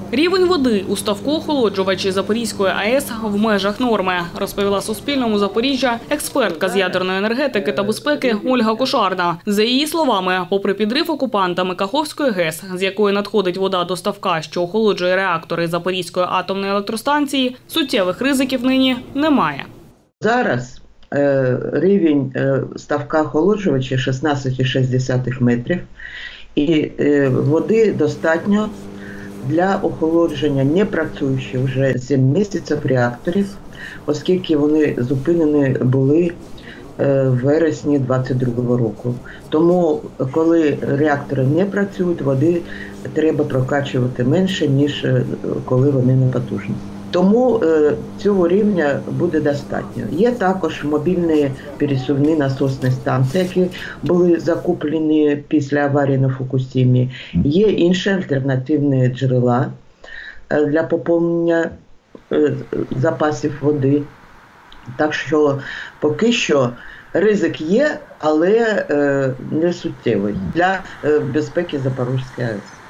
Рівень води у ставку-охолоджувачі Запорізької АЕС в межах норми, розповіла Суспільному Запоріжжя експертка з ядерної енергетики та безпеки Ольга Кошарна. За її словами, попри підрив окупантами Каховської ГЕС, з якої надходить вода до ставка, що охолоджує реактори Запорізької атомної електростанції, суттєвих ризиків нині немає. Зараз рівень ставка охолоджувача 16,6 метрів, і води достатньо для охолодження непрацюючих вже 7 місяців реакторів, оскільки вони зупинені були в вересні 2022 року. Тому, коли реактори не працюють, води треба прокачувати менше, ніж коли вони не потужні. Тому цього рівня буде достатньо. Є також мобільні пересувні насосні станції, які були закуплені після аварії на Фукусімі. Є інші альтернативні джерела для поповнення запасів води. Так що поки що ризик є, але не суттєвий для безпеки Запорізької АЕС.